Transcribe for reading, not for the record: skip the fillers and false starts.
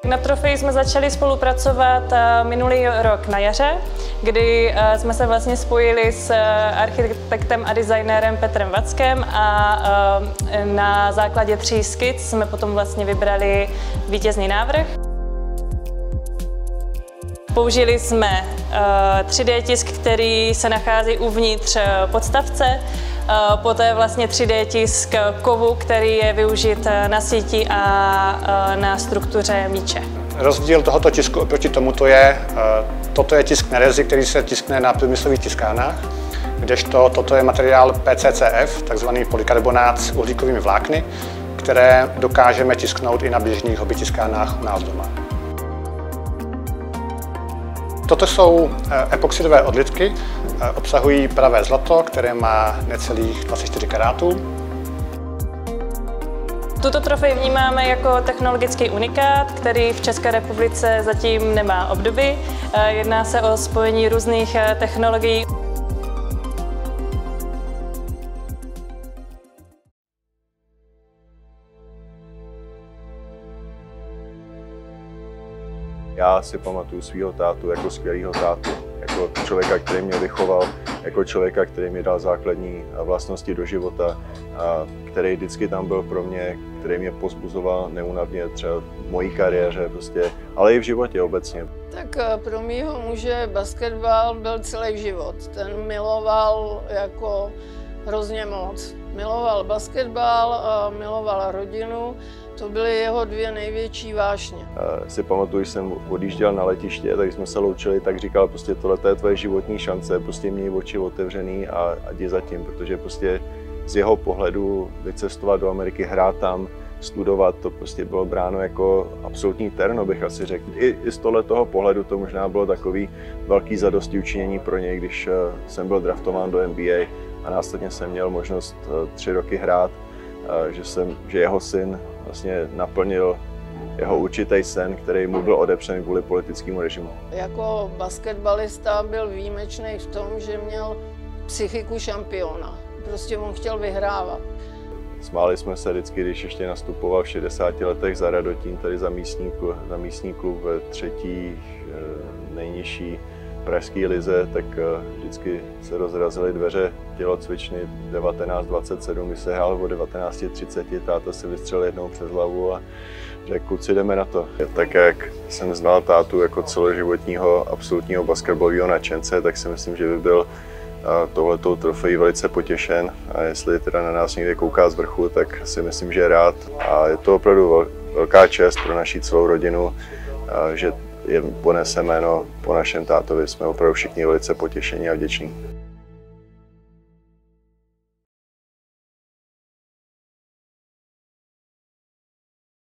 Na trofeji jsme začali spolupracovat minulý rok na jaře, kdy jsme se vlastně spojili s architektem a designérem Petrem Vackem a na základě 3 skic jsme potom vlastně vybrali vítězný návrh. Použili jsme 3D tisk, který se nachází uvnitř podstavce, poté vlastně 3D tisk kovu, který je využit na síti a na struktuře míče. Rozdíl tohoto tisku oproti tomuto je, toto je tisk nerezi, který se tiskne na průmyslových tiskárnách, kdežto toto je materiál PCCF, takzvaný polykarbonát s uhlíkovými vlákny, které dokážeme tisknout i na běžných hobby tiskárnách u nás doma. Toto jsou epoxidové odlitky, obsahují pravé zlato, které má necelých 24 karátů. Tuto trofej vnímáme jako technologický unikát, který v České republice zatím nemá obdoby. Jedná se o spojení různých technologií. Já si pamatuju svého tátu jako skvělého tátu, jako člověka, který mě vychoval, jako člověka, který mi dal základní vlastnosti do života, a který vždycky tam byl pro mě, který mě povzbuzoval neúnavně třeba v mojí kariéře, prostě, ale i v životě obecně. Tak pro mýho muže basketbal byl celý život. Ten miloval jako hrozně moc. Miloval basketbal a miloval rodinu. To byly jeho 2 největší vášně. Si pamatuju, že jsem odjížděl na letiště, tak jsme se loučili, tak říkal, prostě tohle je tvoje životní šance, prostě měj oči otevřený a jdi za tím, protože prostě z jeho pohledu vycestovat do Ameriky, hrát tam, studovat, to prostě bylo bráno jako absolutní terno, bych asi řekl. I z tohoto pohledu to možná bylo takový velký zadostiučinění pro něj, když jsem byl draftován do NBA a následně jsem měl možnost 3 roky hrát, že jeho syn vlastně naplnil jeho určitý sen, který mu byl odepřen kvůli politickému režimu. Jako basketbalista byl výjimečný v tom, že měl psychiku šampiona. Prostě on chtěl vyhrávat. Smáli jsme se vždycky, když ještě nastupoval v 60 letech za Radotín, tady za místní klub ve 3. nejnižší pražské lize, tak vždycky se rozrazily dveře tělocvičny 19:27, když se hrál o 19:30, táta si vystřelil jednou přes hlavu a řekl, kluci, jdeme na to. Tak jak jsem znal tátu jako celoživotního absolutního basketbalového nadšence, tak si myslím, že by byl touhletou trofejí velice potěšen a jestli teda na nás někde kouká z vrchu, tak si myslím, že je rád. A je to opravdu velká čest pro naši celou rodinu, že ponese jméno po našem tátovi. Jsme opravdu všichni velice potěšení a vděční.